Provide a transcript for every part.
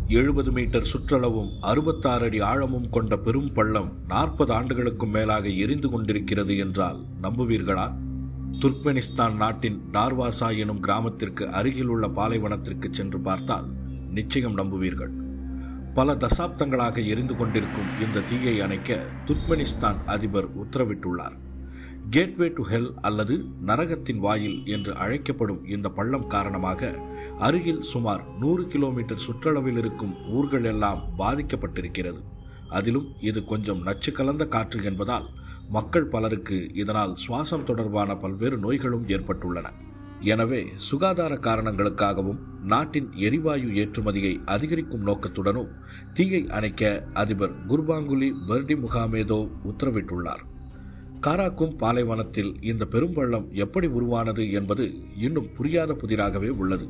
70 metre சுற்றளவும் 66 அடி ஆழமும் கொண்ட பெரும் பள்ளம் 40 ஆண்டுகளுக்கும் மேலாக எரிந்து கொண்டிருக்கிறது என்றால் நம்புவீர்களா? துர்க்மெனிஸ்தான் நாட்டின் டார்வாசா எனும் கிராமத்திற்கு அருகில் உள்ள பாலைவனத்திற்கு சென்று பார்த்தால் நிச்சயம் நம்புவீர்கள். பல தசாப்தங்களாக எரிந்து கொண்டிருக்கும் இந்த தீயை அணைக்க துர்க்மெனிஸ்தான் அதிபர் உத்தரவிட்டுள்ளார். கேட்வே டு ஹெல் அல்லது நரகத்தின் வாயில் என்று அழைக்கப்படும் இந்த பள்ளம் காரணமாக அருகில் சுமார் 100 கிலோமீட்டர் சுற்றளவில் இருக்கும் ஊர்கள் எல்லாம் பாதிக்கப்பட்டிருக்கிறது. அதிலும் இது கொஞ்சம் நச்சு கலந்த காற்று என்பதால் மக்கள் பலருக்கு இதனால் சுவாசம் தொடர்பான பல்வேறு நோய்களும் ஏற்பட்டுள்ளன. எனவே சுகாதார காரணங்களுக்காகவும் நாட்டின் எரிவாயு ஏற்றுமதியை அதிகரிக்கும் நோக்கத்துடனும் தீயை அணைக்க அதிபர் குர்பாங்குலி பெர்டிமுகாமேதோவ் உத்தரவிட்டுள்ளார். காராக்கும் பாலைவனத்தில் இந்த பெரும்பள்ளம் எப்படி உருவானது என்பது இன்னும் புரியாத புதிராகவே உள்ளது.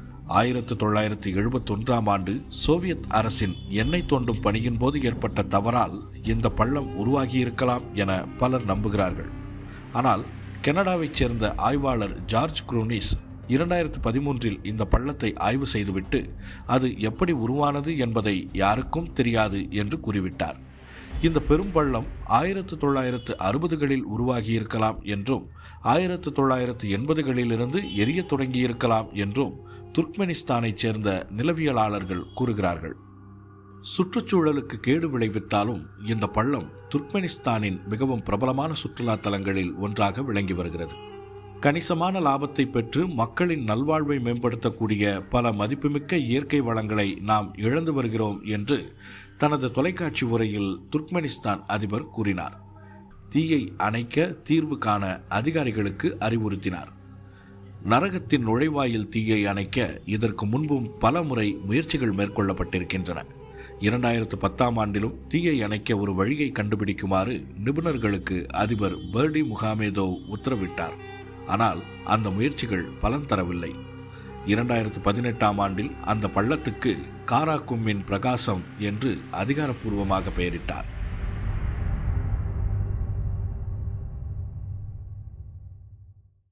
1971ஆம் ஆண்டு சோவியத் அரசின் எண்ணெய் தோண்டும் பணியின் போது ஏற்பட்ட தவறால் இந்த பள்ளம் உருவாகியிருக்கலாம் என பலர் நம்புகிறார்கள். ஆனால் கனடாவைச் சேர்ந்த ஆய்வாளர் ஜார்ஜ் குரூனிஸ் 2013இல் இந்த பள்ளத்தை ஆய்வு செய்துவிட்டு அது எப்படி உருவானது என்பதை யாருக்கும் தெரியாது என்று கூறிவிட்டார். இந்த பெரும்பள்ளம் 1960களில் உருவாகியிருக்கலாம் என்றும் 1980களிலிருந்து எரிய தொடங்கியிருக்கலாம் என்றும் துர்க்மெனிஸ்தானைச் சேர்ந்த நிலவியலாளர்கள் கூறுகிறார்கள். சுற்றுச்சூழலுக்கு கேடு விளைவித்தாலும் இந்த பள்ளம் துர்க்மெனிஸ்தானின் மிகவும் பிரபலமான சுற்றுலா தலங்களில் ஒன்றாக விளங்கி வருகிறது. கணிசமான லாபத்தை பெற்று மக்களின் நல்வாழ்வை மேம்படுத்தக்கூடிய பல மதிப்புமிக்க இயற்கை வளங்களை நாம் இழந்து வருகிறோம் என்று தனது தொலைக்காட்சி உரையில் துர்க்மெனிஸ்தான் அதிபர் கூறினார். தீயை அணைக்க தீர்வு காண அதிகாரிகளுக்கு அறிவுறுத்தினார். நரகத்தின் நுழைவாயில் தீயை அணைக்க இதற்கு முன்பும் பல முறை முயற்சிகள் மேற்கொள்ளப்பட்டிருக்கின்றன. 2010ஆம் ஆண்டிலும் தீயை அணைக்க ஒரு வழியை கண்டுபிடிக்குமாறு நிபுணர்களுக்கு அதிபர் பெர்டிமுகாமேதோவ் உத்தரவிட்டார். ஆனால் அந்த முயற்சிகள் பலன் தரவில்லை. 2018ஆம் ஆண்டில் அந்த பள்ளத்துக்கு காராக்கும்மின் பிரகாசம் என்று அதிகாரப்பூர்வமாக பெயரிட்டார்.